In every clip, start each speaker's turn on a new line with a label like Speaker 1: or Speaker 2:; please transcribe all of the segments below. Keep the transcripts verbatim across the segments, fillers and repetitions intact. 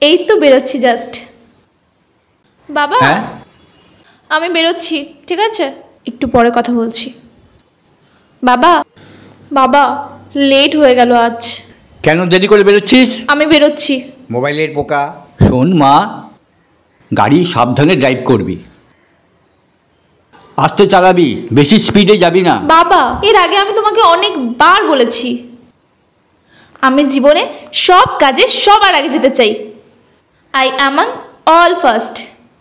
Speaker 1: এই তো বেরোচ্ছি জাস্ট। বাবা আমি বেরোচ্ছি, ঠিক আছে? একটু পরে কথা বলছি। বাবা বাবা লেট হয়ে গেল আজ।
Speaker 2: কেন দেরি করে বেরোচ্ছিস?
Speaker 1: আমি বেরোচ্ছি।
Speaker 2: মোবাইলের পোকা। শোন মা, গাড়ি সাবধানে ড্রাইভ করবি, আস্তে চালাবি, বেশি স্পিডে যাবি না।
Speaker 1: বাবা এর আগে আমি তোমাকে অনেকবার বলেছি আমি জীবনে সব কাজে সবার আগে যেতে চাই। I among all first.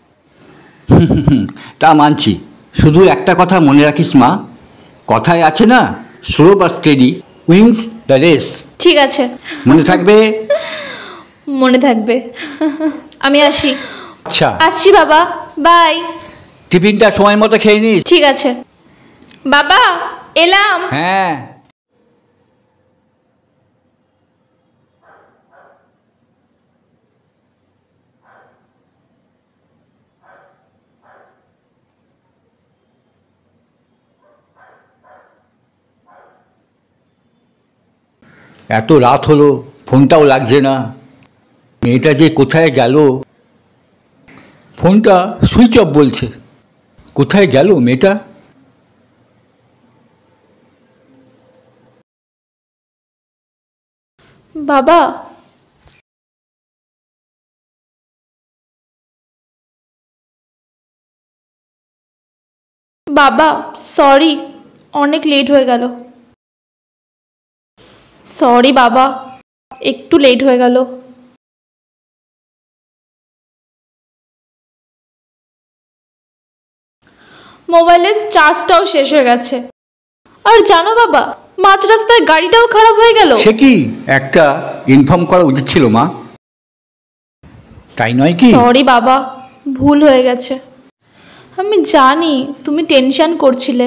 Speaker 2: তা মানছি, শুধু একটা কথা মনে রাখিস মা, কথায় আছে না, স্লো বা স্টেডি উইন্স দ্য রেস।
Speaker 1: ঠিক আছে,
Speaker 2: মনে থাকবে?
Speaker 1: মনে থাকবে। আমি আসি।
Speaker 2: আচ্ছা
Speaker 1: আসছি বাবা, বাই।
Speaker 2: টিফিনটা সময় মতো খেয়ে নিস।
Speaker 1: ঠিক আছে বাবা, এলাম।
Speaker 2: হ্যাঁ। এত রাত হলো, ফোনটাও লাগছে না, মেয়েটা যে কোথায় গেল। ফোনটা সুইচ অফ বলছে, কোথায় গেল মেয়েটা?
Speaker 1: বাবা বাবা সরি, অনেক লেট হয়ে গেল। সরি বাবা, একটু লেট হয়ে গেল। মোবাইলের চার্জটাও শেষ হয়ে গেছে। আর জানো বাবা, মাঝ রাস্তায় গাড়িটাও খারাপ হয়ে গেল।
Speaker 2: সে কি, একটা ইনফর্ম করা উচিত ছিল মা, তাই নয় কি?
Speaker 1: সরি বাবা, ভুল হয়ে গেছে। আমি জানি তুমি টেনশন করছিলে,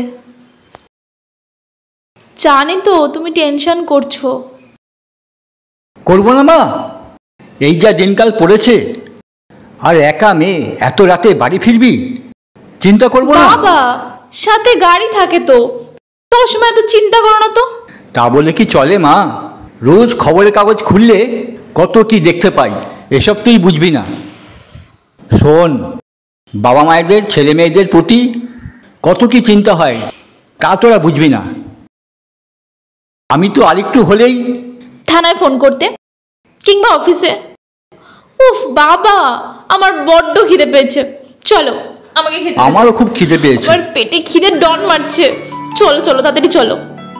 Speaker 1: জানি তো তুমি টেনশন করছো।
Speaker 2: করবো না মা, এই যা দিনকাল পড়েছে, আর একা মেয়ে, এত রাতে বাড়ি ফিরবি, চিন্তা করবো না?
Speaker 1: বাবা সাথে গাড়ি থাকে তো, সবসময় তো চিন্তা করো না তো।
Speaker 2: তা বলে কি চলে মা? রোজ খবরের কাগজ খুললে কত কি দেখতে পাই, এসব তুই বুঝবি না। শোন, বাবা মায়েদের ছেলে মেয়েদের প্রতি কত কি চিন্তা হয়, তা তোরা বুঝবি না। আমি তো আরেকটু হলেই
Speaker 1: থানায় ফোন করতে, কিংবা অফিসে। উফ বাবা, আমার বড্ড খিদে পেয়েছে, চলো আমাকে খেতে।
Speaker 2: আমারও খুব খিদে পেয়েছে,
Speaker 1: আমার পেটে খিদে ডন মারছে। চলো চলো তাড়াতাড়ি চলো।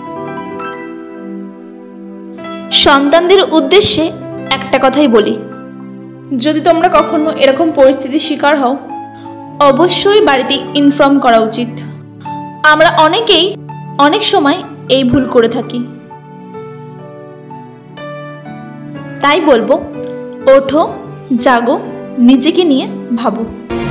Speaker 1: সন্তানদের উদ্দেশ্যে একটা কথাই বলি, যদি তোমরা কখনো এরকম পরিস্থিতির শিকার হও, অবশ্যই বাড়িতে ইনফর্ম করা উচিত। আমরা অনেকেই অনেক সময় এই ভুল করে থাকি। তাই বলবো, ওঠো, জাগো, নিজেকে নিয়ে ভাবো।